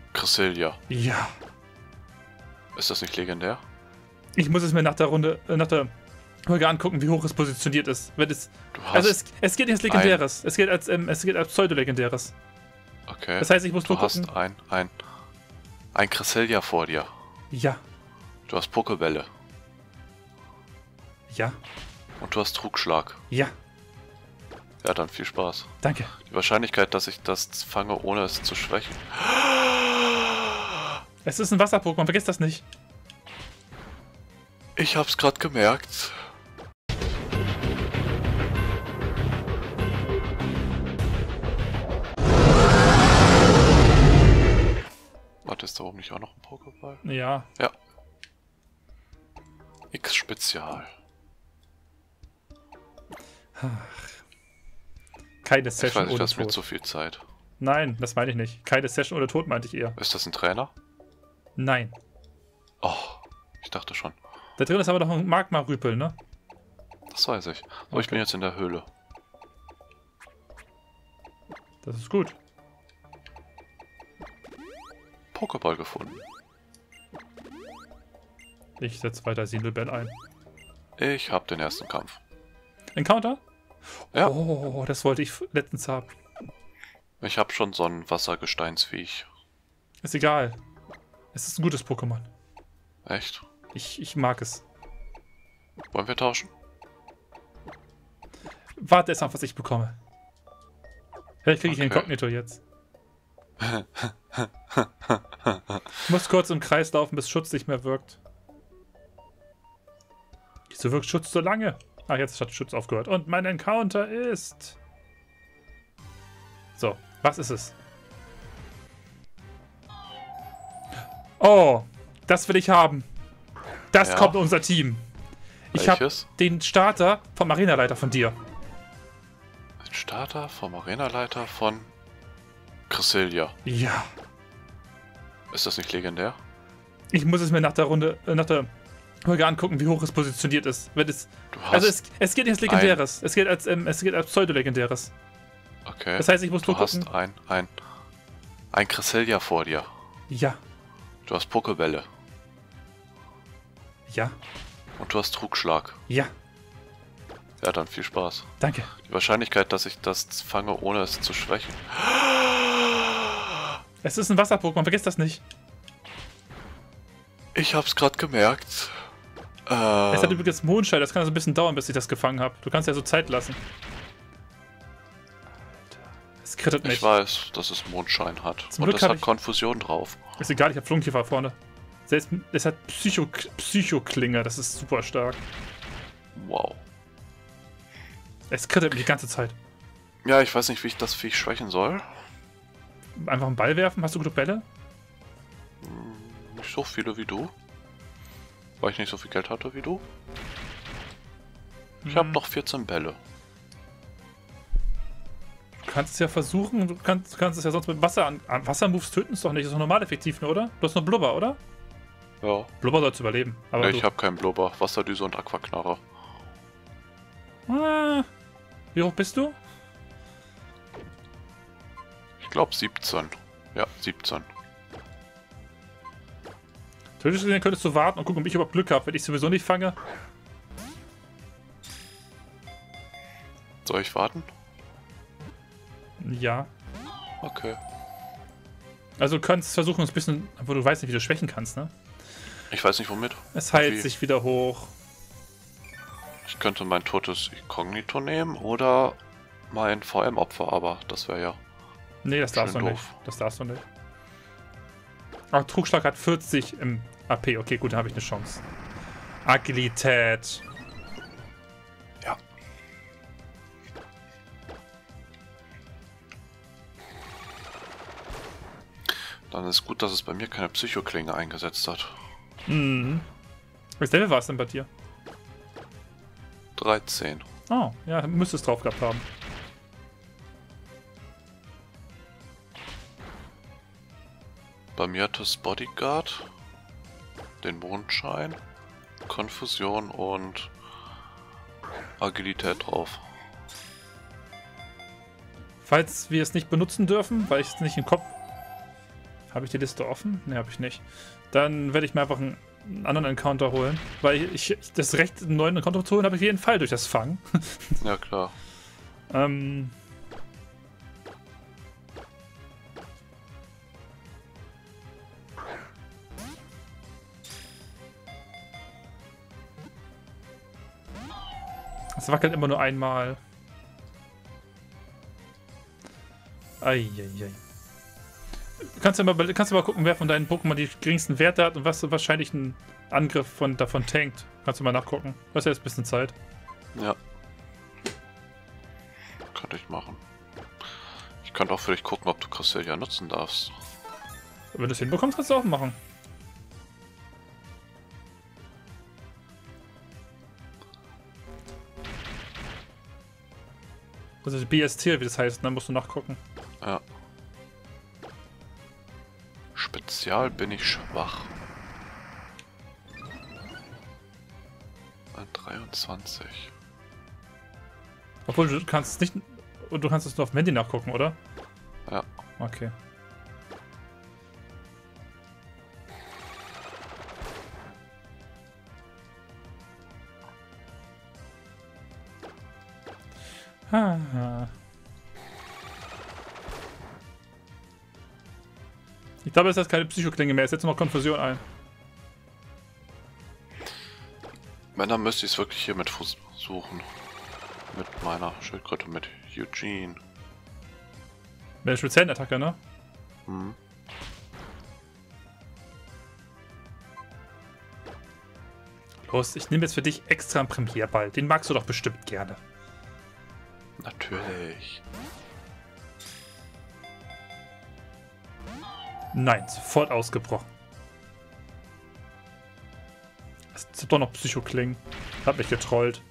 Cresselia. Ja. Ist das nicht legendär? Ich muss es mir nach der Folge angucken, wie hoch es positioniert ist. Wenn es, Du hast also es geht nicht als Legendäres. Es geht als Pseudo-Legendäres. Okay. Das heißt, ich muss Du nur gucken. hast ein Cresselia vor dir. Ja. Du hast Pokebälle. Ja. Und du hast Trugschlag. Ja. Ja, dann viel Spaß. Danke. Die Wahrscheinlichkeit, dass ich das fange, ohne es zu schwächen. Es ist ein Wasser-Pokémon, vergiss das nicht. Ich hab's gerade gemerkt. Warte, ist da oben nicht auch noch ein Pokéball? Ja. Ja. X-Spezial. Keine Ich Session weiß nicht, ohne das ist mir Tod. zu viel Zeit. Nein, das meine ich nicht. Keine Session ohne Tod meinte ich eher. Ist das ein Trainer? Nein. Oh, ich dachte schon. Da drin ist aber noch ein Magma-Rüpel, ne? Das weiß ich. So, Okay. ich bin jetzt in der Höhle. Das ist gut. Pokéball gefunden. Ich setze weiter Sindelbell ein. Ich hab den ersten Kampf. Encounter? Ja. Oh, das wollte ich letztens haben. Ich hab schon so ein Wassergesteinsviech. Ist egal. Es ist ein gutes Pokémon. Echt? Ich mag es. Wollen wir tauschen? Warte erst mal, was ich bekomme. Vielleicht kriege ich Okay. Inkognito jetzt. Ich muss kurz im Kreis laufen, bis Schutz nicht mehr wirkt. Wieso wirkt Schutz so lange? Ach, jetzt hat Schutz aufgehört. Und mein Encounter ist... So, was ist es? Oh, das will ich haben. Das Ja. kommt in unser Team. Ich habe Welches? den Starter vom Arenaleiter von dir. Ein Starter vom Arenaleiter von Cresselia. Ja. Ist das nicht legendär? Ich muss es mir nach der Folge angucken, wie hoch es positioniert ist. Wenn es, Du hast also es geht nicht als Legendäres. Es geht als Pseudo-Legendäres. okay. Das heißt, ich muss Du nur gucken. hast ein Cresselia vor dir. Ja. Du hast Pokebälle. Ja. Und du hast Trugschlag. Ja. Ja, dann viel Spaß. Danke. Die Wahrscheinlichkeit, dass ich das fange, ohne es zu schwächen. Es ist ein Wasser-Pokémon, vergiss das nicht. Ich hab's gerade gemerkt. Es hat übrigens Mondschein, das kann also ein bisschen dauern, bis ich das gefangen habe. Du kannst ja so Zeit lassen. Alter. Es krittet Ich nicht. weiß, dass es Mondschein hat. Zum Und Glück es hab hat ich- Konfusion drauf. Ist egal, ich habe Flunkiefer vorne. Es hat Psychoklinge, das ist super stark. Wow. Es krittet mich die ganze Zeit. Ja, ich weiß nicht, wie ich das Viech schwächen soll. Einfach einen Ball werfen, hast du gute Bälle? Nicht so viele wie du. Weil ich nicht so viel Geld hatte wie du. Ich habe noch 14 Bälle. Du kannst es ja versuchen, du kannst es ja sonst mit Wasser an. Wassermoves töten es doch nicht, das ist doch normal effektiv nur, oder? Du hast nur Blubber, oder? Ja. Blubber sollst überleben. Aber Ich habe keinen Blubber, Wasserdüse und Aquaknarre. wie hoch bist du? Ich glaube 17. Ja, 17. Theoretisch gesehen könntest du warten und gucken, ob ich überhaupt Glück habe, wenn ich sowieso nicht fange. Soll ich warten? Ja. Okay. Also du kannst versuchen, es ein bisschen, aber du weißt nicht, wie du schwächen kannst, ne? Ich weiß nicht womit. Es heilt Wie? sich wieder hoch. Ich könnte mein totes Inkognito nehmen oder mein VM-Opfer, aber das wäre ja... Nee, das darfst du Schön nicht. doof. Das darfst du nicht. Aber Trugschlag hat 40 im AP. Okay, gut, dann habe ich eine Chance. Agilität. Ja. Dann ist gut, dass es bei mir keine Psychoklinge eingesetzt hat. Mhm. Welches Level war es denn bei dir? 13. Oh, ja, müsste es drauf gehabt haben. Bei mir hat es Bodyguard, den Mondschein, Konfusion und Agilität drauf. Falls wir es nicht benutzen dürfen, weil ich es nicht im Kopf... Habe ich die Liste offen? Ne, habe ich nicht. Dann werde ich mir einfach einen anderen Encounter holen. Weil ich das Recht, einen neuen Encounter zu holen, habe ich auf jeden Fall durch das Fangen. Ja, klar. Es wackelt immer nur einmal. Eieiei. Kannst du mal gucken, wer von deinen Pokémon die geringsten Werte hat und was wahrscheinlich ein Angriff davon tankt. Kannst du mal nachgucken. Du hast ja jetzt ein bisschen Zeit. Ja. Könnte ich machen. Ich könnte auch für dich gucken, ob du Cresselia nutzen darfst. Wenn du es hinbekommst, kannst du auch machen. Also die BST, wie das heißt, dann musst du nachgucken. Ja. Spezial bin ich schwach. 23. Obwohl du kannst es nicht. Und du kannst es nur auf dem Handy nachgucken, oder? Ja. Okay. Ich glaube, es ist keine Psychoklinge mehr. Es setzt noch Konfusion ein. Wenn, dann müsste ich es wirklich hier mit versuchen. Mit meiner Schildkröte, mit Eugene. Mit der speziellen Attacke, ne? Hm. Los, ich nehme jetzt für dich extra einen Premierball. Den magst du doch bestimmt gerne. Natürlich. Nein, sofort ausgebrochen. Es sind doch noch Psychoklingen. Hat mich getrollt.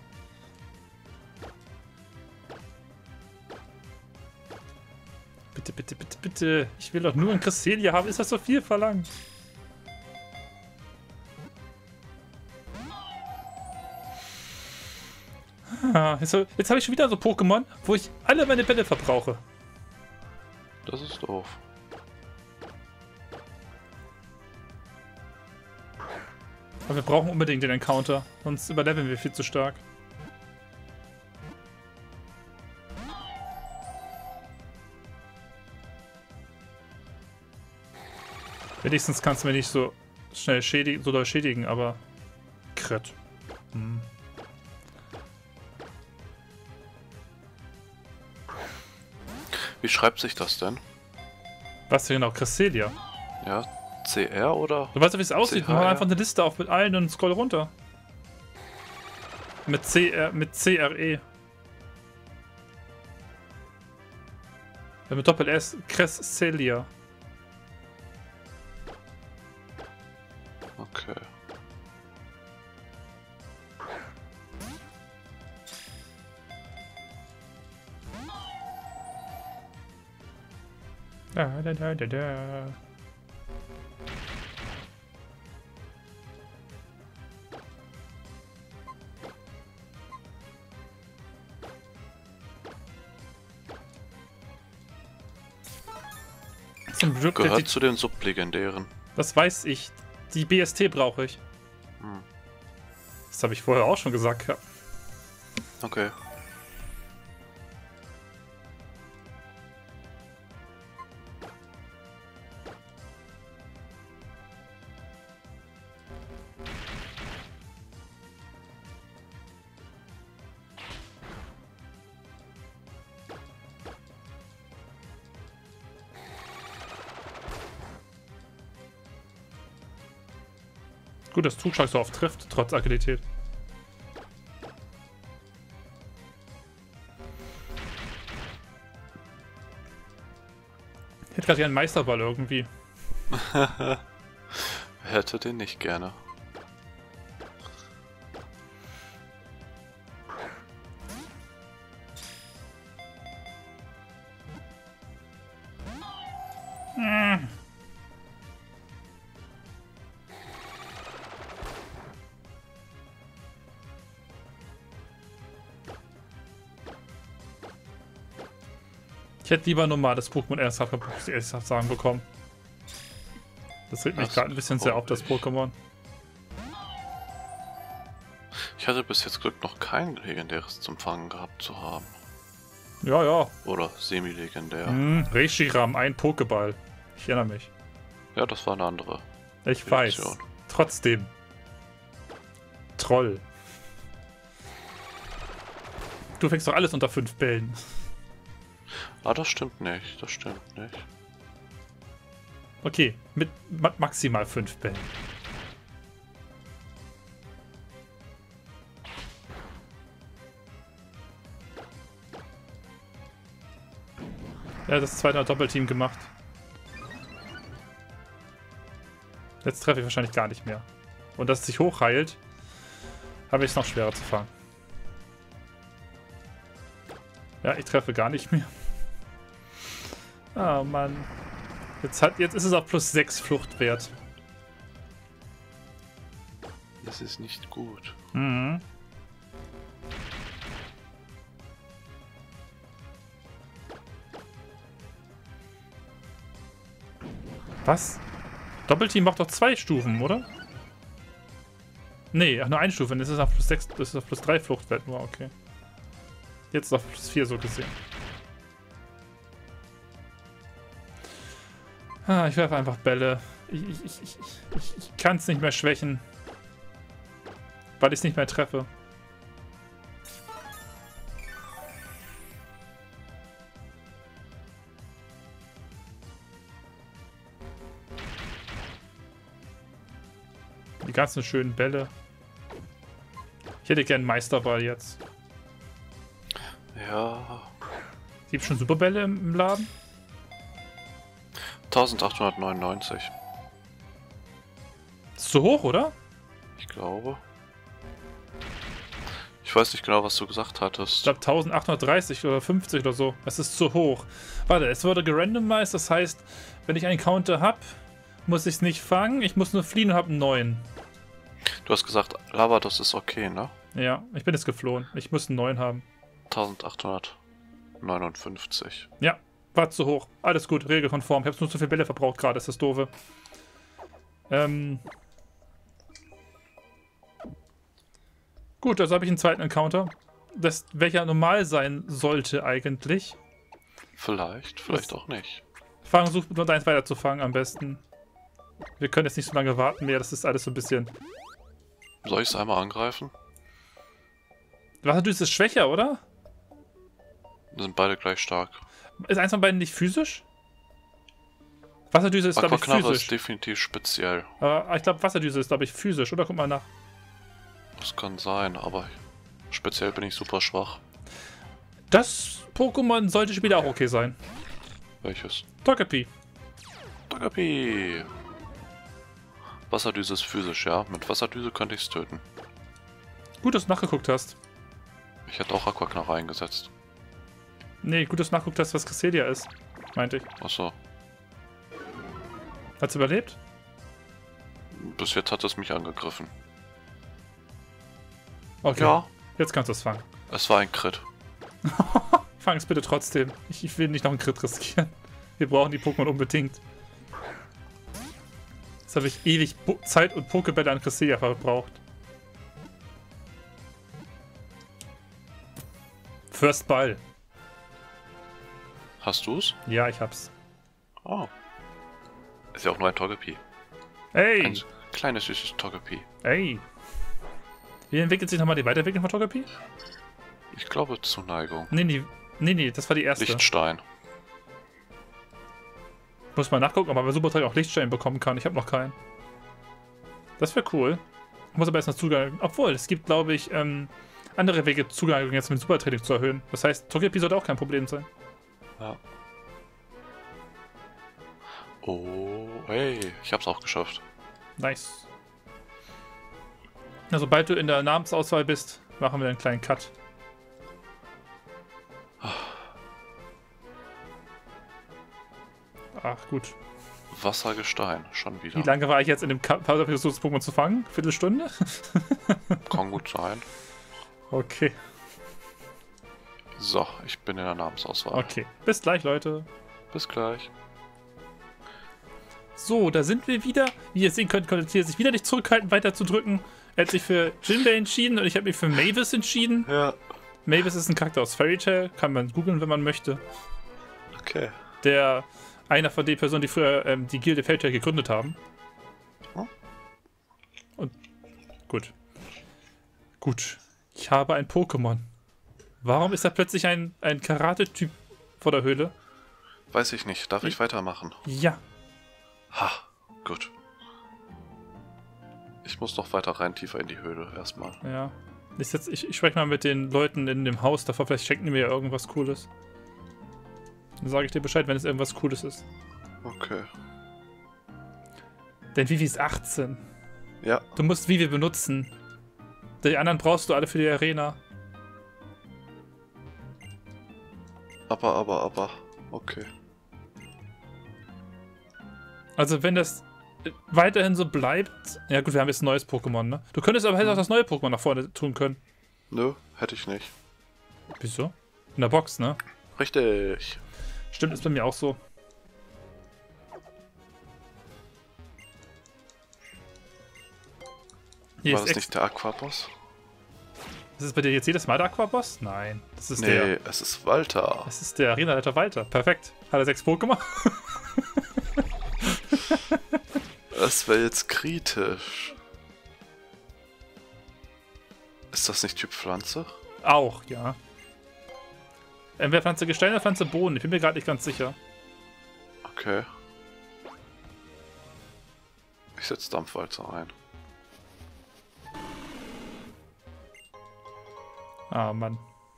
Bitte, bitte, bitte, bitte. Ich will doch nur ein Cresselia haben. Ist das so viel verlangt? Jetzt habe ich schon wieder so Pokémon, wo ich alle meine Bälle verbrauche. Das ist doof. Aber wir brauchen unbedingt den Encounter, sonst überleveln wir viel zu stark. Wenigstens kannst du mir nicht so schnell schädigen, aber Crit. Hm. Wie schreibt sich das denn? Was denn genau? Cresselia. Ja, CR oder? Du weißt doch, wie es aussieht. CHR? Mach einfach eine Liste auf mit allen und scroll runter. Mit CRE. Ja, mit Doppel S. Cresselia. Okay. Da. Zum Glück Gehört zu den Sublegendären. das weiß ich. Die BST brauche ich. Hm. Das habe ich vorher auch schon gesagt. Ja. Okay. Gut, dass Trugschlag so oft trifft, trotz Agilität. Ich hätte gerade gerne einen Meisterball irgendwie. Hätte den nicht gerne. Ich hätte lieber normales Pokémon ernsthaft sagen bekommen. Das regt mich gerade ein bisschen sehr auf, das Pokémon. Ich hatte bis jetzt Glück, noch kein legendäres zum Fangen gehabt zu haben. Ja, ja. Oder semi-legendär. Reshiram, ein Pokéball. Ich erinnere mich. Ja, das war eine andere. Ich Reaktion. weiß. Trotzdem. Troll. Du fängst doch alles unter 5 Bällen. Ah, das stimmt nicht. Das stimmt nicht. Okay, mit maximal 5 Bällen. Ja, das zweite hat Doppelteam gemacht. Jetzt treffe ich wahrscheinlich gar nicht mehr. Und dass es sich hochheilt, habe ich es noch schwerer zu fangen. Ja, ich treffe gar nicht mehr. Ah, Mann. Jetzt ist es auf plus 6 Fluchtwert. Das ist nicht gut. Mhm. Was? Doppelteam macht doch 2 Stufen, oder? Nee, ach, nur eine Stufe. Das ist auf plus 6, das ist auf plus 3 Fluchtwert nur, okay. Jetzt auf plus 4 so gesehen. Ah, ich werfe einfach Bälle. Ich kann es nicht mehr schwächen. Weil ich es nicht mehr treffe. Die ganzen schönen Bälle. Ich hätte gern einen Meisterball jetzt. Ja. Gibt schon Superbälle im Laden? 1899. Ist zu hoch, oder? Ich glaube. Ich weiß nicht genau, was du gesagt Ich hattest. glaube 1830 oder 50 oder so. Das ist zu hoch. Warte, es wurde gerandomized, das heißt, wenn ich einen Counter habe, muss ich es nicht fangen. Ich muss nur fliehen und habe einen neuen. Du hast gesagt, Lavados ist okay, ne? Ja, ich bin jetzt geflohen. Ich muss einen neuen haben. 1859. Ja, war zu hoch. Alles gut, regelkonform. Ich habe nur zu viele Bälle verbraucht gerade, ist das doofe. Gut, also habe ich einen zweiten Encounter. Welcher normal sein sollte eigentlich. Vielleicht auch nicht. Versuch nur deins weiter zu fangen am besten. Wir können jetzt nicht so lange warten mehr, das ist alles so ein bisschen... Soll ich es einmal angreifen? Wasserdüse ist schwächer, oder? Sind beide gleich stark. Ist eins von beiden nicht physisch? Wasserdüse ist, glaube ich, Aquaknarre physisch. ist definitiv speziell. Aber ich glaube, Wasserdüse ist, glaube ich, physisch. Oder guck mal nach. Das kann sein, aber speziell bin ich super schwach. Das Pokémon sollte später auch okay sein. Welches? Togepi. Togepi! Wasserdüse ist physisch, ja. Mit Wasserdüse könnte ich es töten. Gut, dass du nachgeguckt hast. Ich hätte auch Aquaknarre eingesetzt. Nee, gut, dass du nachgeguckt hast, was Cresselia ist. Meinte ich. Achso. Hat's überlebt? Bis jetzt hat es mich angegriffen. Okay. Ja, Jetzt kannst du es fangen. es war ein Crit. Fang es bitte trotzdem. Ich will nicht noch einen Crit riskieren. Wir brauchen die Pokémon unbedingt. Jetzt habe ich ewig Zeit und Pokébälle an Cresselia verbraucht. First Ball. Hast du's? Ja, ich hab's. Oh. Ist ja auch nur ein Togepi. Hey! Ein kleines, süßes Togepi. Hey! Wie entwickelt sich nochmal die Weiterentwicklung von Togepi? Ich glaube Zuneigung. Nee, das war die erste. Lichtstein. Muss mal nachgucken, ob man bei Supertraining auch Lichtstein bekommen kann. Ich habe noch keinen. Das wäre cool. Muss aber erst noch Zugang. Obwohl, es gibt, glaube ich, andere Wege, Zugang jetzt mit Supertraining zu erhöhen. Das heißt, Togepi sollte auch kein Problem sein. Ja. Oh, hey, ich hab's auch geschafft. Nice. Na, sobald du in der Namensauswahl bist, machen wir einen kleinen Cut. Ach, gut. Wassergestein, schon wieder. Wie lange war ich jetzt in dem Pokémon zu fangen? Viertelstunde? Kann gut sein. Okay. So, ich bin in der Namensauswahl. Okay. Bis gleich, Leute. Bis gleich. So, da sind wir wieder. Wie ihr sehen könnt, konnte Tier sich wieder nicht zurückhalten, weiter zu drücken. Er hat sich für Jinbei entschieden und ich habe mich für Mavis entschieden. Ja. Mavis ist ein Charakter aus Fairy Tail, kann man googeln, wenn man möchte. Okay. Der einer von den Personen, die früher die Gilde Fairy Tail gegründet haben. Hm? Und gut. Gut. Ich habe ein Pokémon. Warum ist da plötzlich ein Karate-Typ vor der Höhle? Weiß ich nicht. Darf ich weitermachen? Ja. Ha, gut. Ich muss noch weiter rein, tiefer in die Höhle erstmal. Ja. Ich spreche mal mit den Leuten in dem Haus davor, vielleicht schenken die mir ja irgendwas Cooles. Dann sage ich dir Bescheid, wenn es irgendwas Cooles ist. Okay. Denn Vivi ist 18. Ja. Du musst Vivi benutzen. Die anderen brauchst du alle für die Arena. Aber. Okay. Also wenn das weiterhin so bleibt... Ja gut, wir haben jetzt ein neues Pokémon, ne? Du könntest aber auch das neue Pokémon nach vorne tun können. Nö, hätte ich nicht. Wieso? In der Box, ne? Richtig. Stimmt, ist bei mir auch so. Hier War ist das nicht der Aquaboss? Ist es bei dir jetzt jedes Mal der Aquaboss? Nein. Das ist Nee, es ist Walter. Das ist der Arenaleiter Walter. Perfekt. Hat er 6 Pokémon? Das wäre jetzt kritisch. Ist das nicht Typ Pflanze? Auch, ja. Entweder Pflanze Gestein oder Pflanze Boden. Ich bin mir gerade nicht ganz sicher. Okay. Ich setze Dampfwalzer ein. Ah, Mann.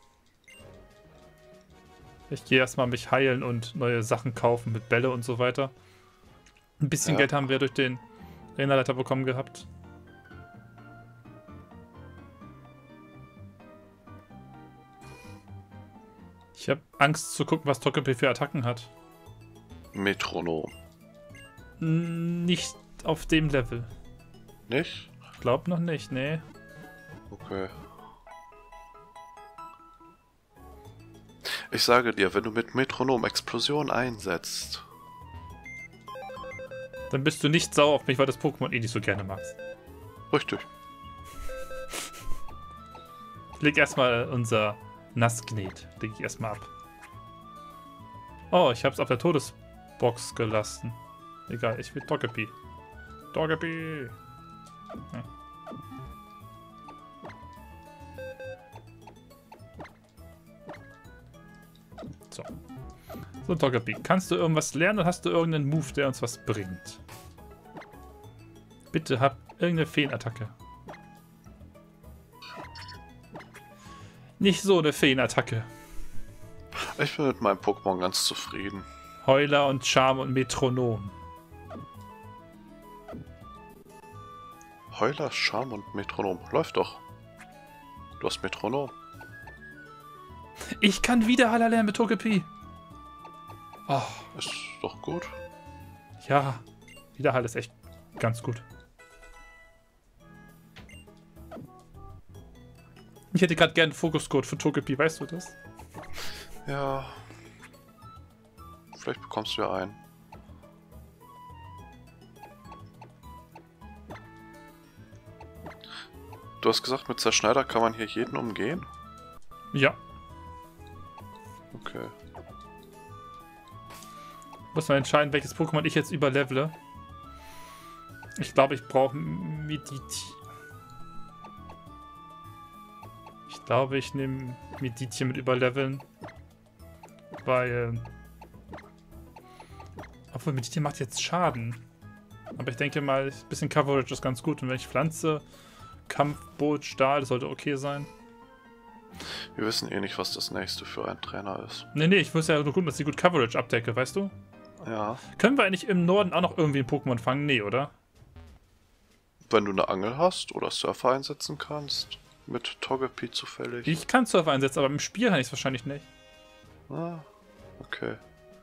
Ich gehe erstmal mich heilen und neue Sachen kaufen mit Bälle und so weiter. Ein bisschen Geld haben wir durch den Arenaleiter bekommen gehabt. Ich habe Angst zu gucken, was Togepi für Attacken hat. Metronom. Nicht auf dem Level. Nicht? Ich glaube noch nicht, nee. Okay. Ich sage dir, wenn du mit Metronom Explosion einsetzt. Dann bist du nicht sauer auf mich, weil das Pokémon eh nicht so gerne magst. Richtig. Ich leg erstmal unser Nassgnet. Leg ich erstmal ab. Oh, ich hab's auf der Todesbox gelassen. Egal, ich will Togepi. Togepi! Ja. So, Togepi, kannst du irgendwas lernen oder hast du irgendeinen Move, der uns was bringt? Bitte hab irgendeine Feenattacke. Nicht so eine Feenattacke. Ich bin mit meinem Pokémon ganz zufrieden. Heuler und Charme und Metronom. Heuler, Charme und Metronom. Läuft doch. Du hast Metronom. Ich kann Widerhaller lernen mit Togepi. Oh, Ist doch gut. ja. Widerhall ist echt ganz gut. Ich hätte gerade gerne einen Fokuscode für Togepi, weißt du das? Ja. Vielleicht bekommst du ja einen. Du hast gesagt, mit Zerschneider kann man hier jeden umgehen? Ja. Okay. Muss man entscheiden, welches Pokémon ich jetzt überlevele. Ich glaube, ich brauche Mediti. Ich glaube, ich nehme Mediti mit Überleveln. Weil... Obwohl, Mediti macht jetzt Schaden. Aber ich denke mal, ein bisschen Coverage ist ganz gut. Und wenn ich Pflanze, Kampfboot, Stahl, das sollte okay sein. Wir wissen eh nicht, was das nächste für ein Trainer ist. Nee, ich muss ja nur gucken, dass ich gut Coverage abdecke, weißt du? Ja. Können wir eigentlich im Norden auch noch irgendwie ein Pokémon fangen? Nee, oder? Wenn du eine Angel hast oder Surfer einsetzen kannst, mit Togepi zufällig. Ich kann Surfer einsetzen, aber im Spiel kann ich es wahrscheinlich nicht. Ah, okay.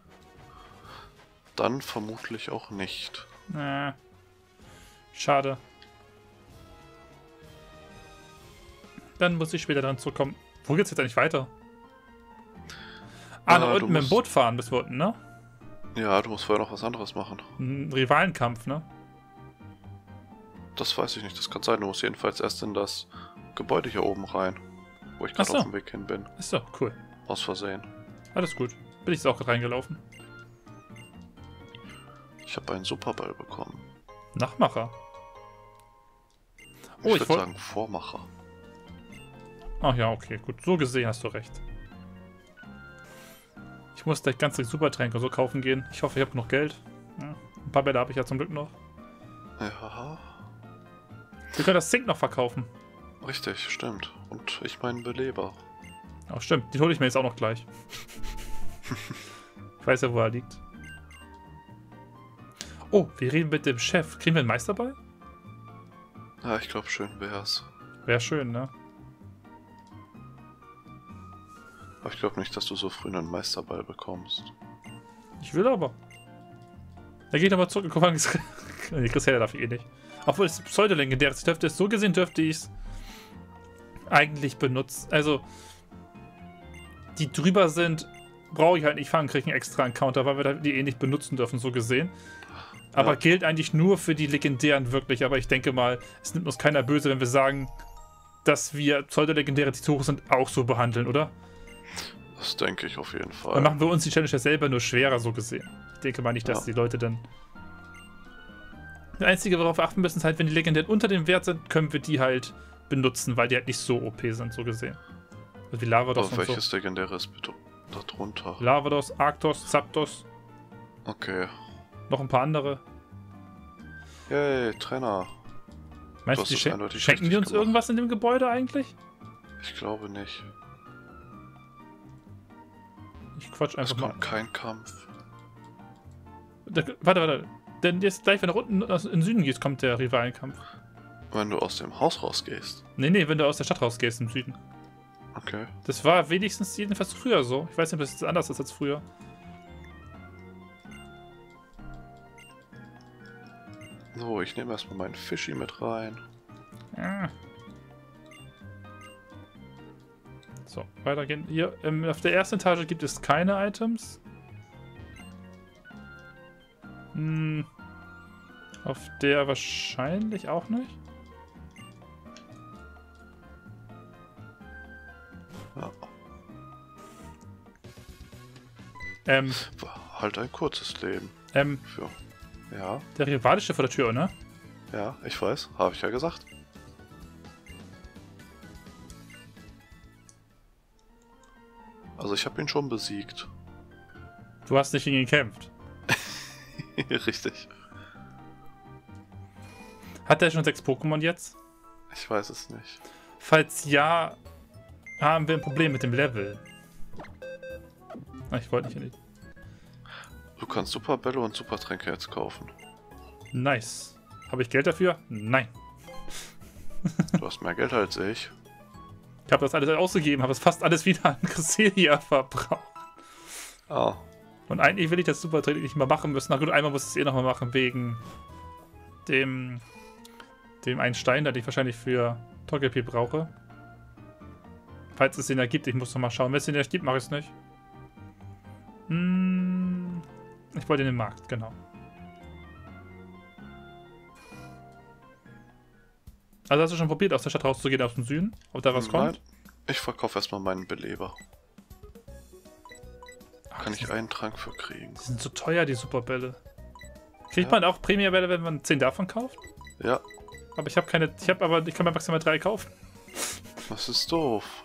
Dann vermutlich auch nicht. Schade. Dann muss ich später dran zurückkommen. Wo geht's jetzt eigentlich weiter? Ah, nach unten mit dem Boot fahren bis wir unten, ne? Ja, du musst vorher noch was anderes machen. Ein Rivalenkampf, ne? Das weiß ich nicht, das kann sein. Du musst jedenfalls erst in das Gebäude hier oben rein. Wo ich Ach gerade so. auf dem Weg hin bin. Ist doch cool. Aus Versehen. Alles gut. Bin ich jetzt auch gerade reingelaufen. Ich habe einen Superball bekommen. Nachmacher. Ich Oh, würde ich wollte... sagen Vormacher. Ach ja, okay, gut. So gesehen hast du recht. Ich muss gleich ganz dringend Supertränke so kaufen gehen. Ich hoffe, ich habe noch Geld. Ja, ein paar Bälle habe ich ja zum Glück noch. Ja, Wir können das Zink noch verkaufen. richtig, stimmt. Und ich meinen Beleber. Ach stimmt, den hole ich mir jetzt auch noch gleich. Ich weiß ja, wo er liegt. Oh, wir reden mit dem Chef. Kriegen wir einen Meisterball? Ja, ich glaube, schön wär's. Wäre schön, ne? Aber ich glaube nicht, dass du so früh einen Meisterball bekommst. Ich will aber. Er geht aber zurück. Guck mal, nee, Chris darf ich eh nicht. Obwohl es pseudo-legendär ist. Ich dürfte es so gesehen, dürfte ich es eigentlich benutzen. Also, die drüber sind, brauche ich halt nicht fangen, kriege einen extra Encounter, weil wir die eh nicht benutzen dürfen, so gesehen. Aber Ja. gilt eigentlich nur für die legendären wirklich. Aber ich denke mal, es nimmt uns keiner böse, wenn wir sagen, dass wir pseudo-legendäre Titore sind, auch so behandeln, oder? Das denke ich auf jeden Fall. Dann machen wir uns die Challenge ja selber nur schwerer, so gesehen. Ich denke mal nicht, dass die Leute dann... Das Einzige, worauf wir achten müssen, ist halt, wenn die legendären unter dem Wert sind, können wir die halt benutzen, weil die halt nicht so OP sind, so gesehen. Also wie Lavados Aber und so. welches legendäre ist bitte da drunter? Lavados, Arctos, Zapdos, Okay. noch ein paar andere. Yay, Trainer. Meinst Du du, die hast es eindeutig schenken die richtig uns gemacht. irgendwas in dem Gebäude eigentlich? Ich glaube nicht. Ich quatsch Es einfach mal. kommt kein Kampf. Warte. Denn jetzt gleich, wenn du unten in den Süden gehst, kommt der Rivalenkampf. Wenn du aus dem Haus rausgehst. Nee, wenn du aus der Stadt rausgehst im Süden. Okay. Das war wenigstens jedenfalls früher so. Ich weiß nicht, ob das jetzt anders ist als früher. So, ich nehme erstmal meinen Fischi mit rein. Ah. So, weitergehen. Hier, auf der ersten Etage gibt es keine Items. Auf der wahrscheinlich auch nicht. Ja. War halt ein kurzes Leben. Für. Ja, Der Rivalische vor der Tür, ne? ja, ich weiß. Habe ich ja gesagt. Also ich habe ihn schon besiegt. Du hast nicht gegen ihn gekämpft. Richtig. Hat er schon 6 Pokémon jetzt? Ich weiß es nicht. Falls ja, haben wir ein Problem mit dem Level. Ich wollte nicht. Du kannst Superbälle und Supertränke jetzt kaufen. Nice. Habe ich Geld dafür? Nein. Du hast mehr Geld als ich. Ich habe das alles ausgegeben, habe es fast alles wieder an Cresselia verbraucht. Ah, Und eigentlich will ich das Supertraining nicht mal machen müssen. Na gut, einmal muss ich es eh nochmal machen, wegen dem einen Stein, den ich wahrscheinlich für Togepi brauche. Falls es den da gibt, ich muss nochmal schauen. Wenn es den da gibt, mache ich es nicht. Ich wollte in den Markt, genau. Also hast du schon probiert, aus der Stadt rauszugehen, aus dem Süden? Ob da was kommt? nein. Ich verkaufe erstmal meinen Beleber. Kann ich einen Trank für kriegen? Die sind so teuer, die Superbälle. Kriegt man auch Premierbälle, wenn man 10 davon kauft? Ja, Aber ich habe keine. Ich kann mir maximal 3 kaufen. das ist doof.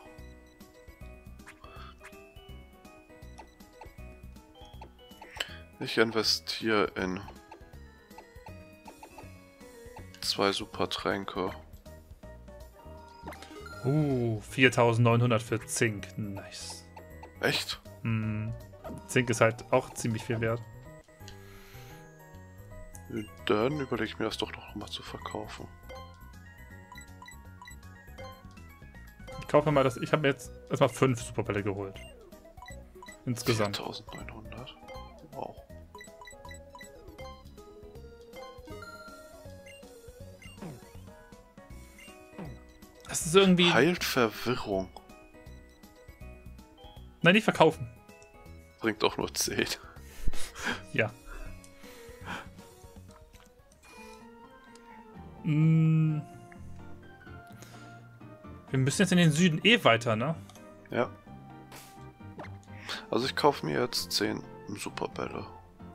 Ich investiere in 2 Supertränke. 4.900 für Zink. Nice. Echt? Zink ist halt auch ziemlich viel wert. Dann überlege ich mir das doch noch mal zu verkaufen. Ich kaufe mal das. Ich habe mir jetzt erstmal 5 Superbälle geholt. Insgesamt. 4.900. Wow. Das ist irgendwie. Heilt Verwirrung. Nein, nicht verkaufen. Bringt doch nur 10. Ja. Wir müssen jetzt in den Süden weiter, ne? Ja. Also ich kaufe mir jetzt 10 Superbälle.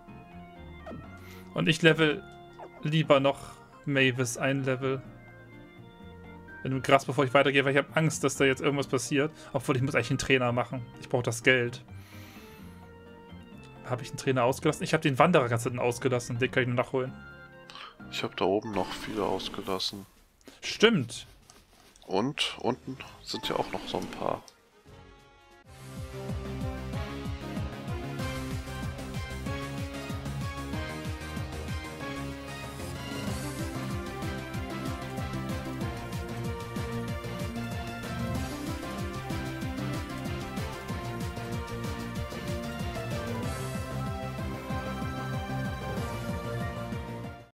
Und ich level lieber noch Mavis ein Level. In dem Gras, bevor ich weitergehe, weil ich habe Angst, dass da jetzt irgendwas passiert. Obwohl, ich muss eigentlich einen Trainer machen. Ich brauche das Geld. Habe ich einen Trainer ausgelassen? Ich habe den Wanderer ganz hinten ausgelassen. Den kann ich nur nachholen. Ich habe da oben noch viele ausgelassen. Stimmt. Und unten sind ja auch noch so ein paar.